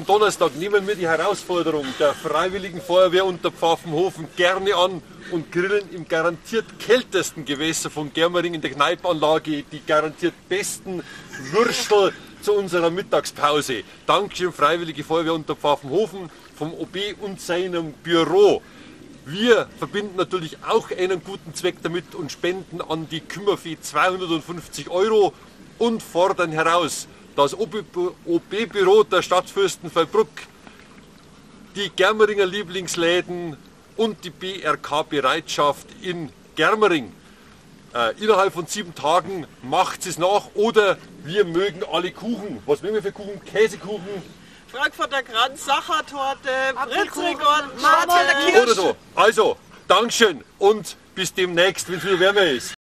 nächsten Donnerstag nehmen wir die Herausforderung der Freiwilligen Feuerwehr unter Pfaffenhofen gerne an und grillen im garantiert kältesten Gewässer von Germering in der Kneipanlage die garantiert besten Würstel zu unserer Mittagspause. Dankeschön, Freiwillige Feuerwehr unter Pfaffenhofen, vom OB und seinem Büro. Wir verbinden natürlich auch einen guten Zweck damit und spenden an die Kümmerfee 250 € und fordern heraus, das OB-Büro der Stadt Fürstenfeldbruck, die Germeringer Lieblingsläden und die BRK-Bereitschaft in Germering. Innerhalb von 7 Tagen macht es nach oder wir mögen alle Kuchen. Was mögen wir für Kuchen? Käsekuchen, Frankfurter Kranz, Sachertorte, Brezelgott, Mate oder so. Also, Dankeschön und bis demnächst, wenn es wieder wärmer ist.